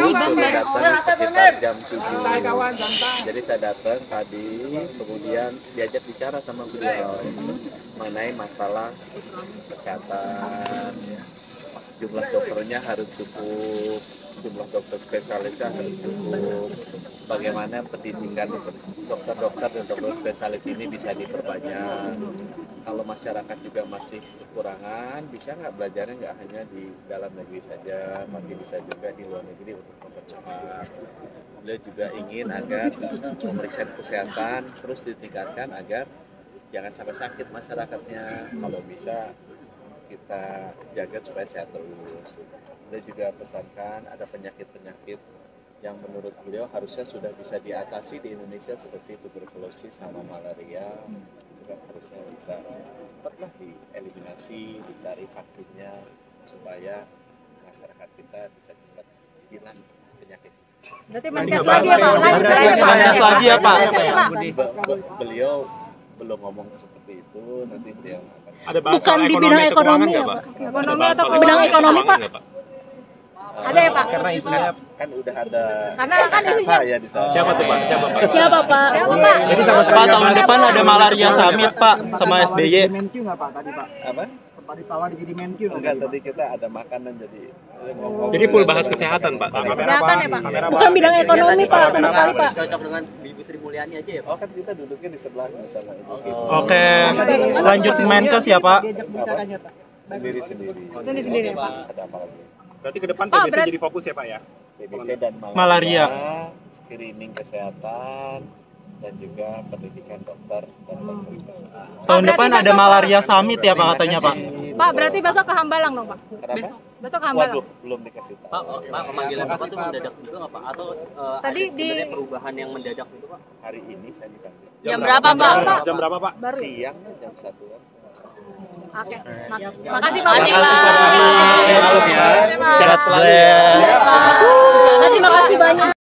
suruh datang sekitar jam 7. Jadi saya datang tadi, kemudian diajak bicara sama beliau mengenai masalah kesehatan. Jumlah dokternya harus cukup, jumlah dokter spesialisnya harus cukup. Bagaimana pendidikan dokter-dokter dan dokter spesialis ini bisa diperbanyak. Kalau masyarakat juga masih kekurangan, bisa nggak belajarnya nggak hanya di dalam negeri saja, tapi bisa juga di luar negeri untuk mempercepat. Beliau juga ingin agar pemeriksaan kesehatan terus ditingkatkan agar jangan sampai sakit masyarakatnya. Kalau bisa kita jaga supaya sehat terus. Beliau juga pesankan ada penyakit-penyakit yang menurut beliau harusnya sudah bisa diatasi di Indonesia seperti tuberkulosis sama malaria, juga harusnya bisa cepatlah dieliminasi, dicari vaksinnya supaya masyarakat kita bisa cepat hilang penyakit. Berarti menkes lagi ya Pak? Menkes lagi ya Pak? Beliau belum ngomong seperti itu, nanti beliau akan. Ada bahas Bukan di bidang ekonomi ya Pak? Ekonomi atau bidang ekonomi Pak? Ada ya Pak? Karena isinya kan udah ada. Karena kan isinya Saya di sana. Siapa tuh Pak? siapa Pak? Jadi sama Pak, tahun depan ada malaria summit Pak sama SBY. Menkyu nggak Pak tadi Pak? Apa? Sempat ditawari jadi Menkyu nggak? Enggak, tadi kita ada makanan jadi. Jadi full bahas kesehatan Pak. Kesehatan ya Pak? Bukan bidang ekonomi Pak sama sekali Pak. Cocok dengan Ibu Sri Mulyani aja ya Pak? Oh kan kita duduknya di sebelah sama Ibu Sri. Oke, lanjut Menkes ya Pak. Sendiri-sendiri. Sendiri-sendiri ya Pak? Ada apa lagi? Berarti ke depan Pak, TBC jadi fokus ya Pak ya? TBC dan Malaria. screening kesehatan, dan juga pendidikan dokter dan dokter spesialis. Tahun depan ada malaria summit ya Pak katanya Pak. Pak, berarti besok ke Hambalang dong Pak? Kenapa? Besok ke Hambalang? Waduh, belum dikasih tahu. Pak, pemanggilan Bapak tuh mendadak juga nggak Pak? Atau Tadi ada sebenarnya perubahan yang mendadak itu Pak? Hari ini saya dipanggil. Jam berapa Pak? Jam berapa Pak? Baru. Siang jam 1-an. Oke. Makasih Pak. Malam ya. Sehat selalu ya. Terima kasih banyak.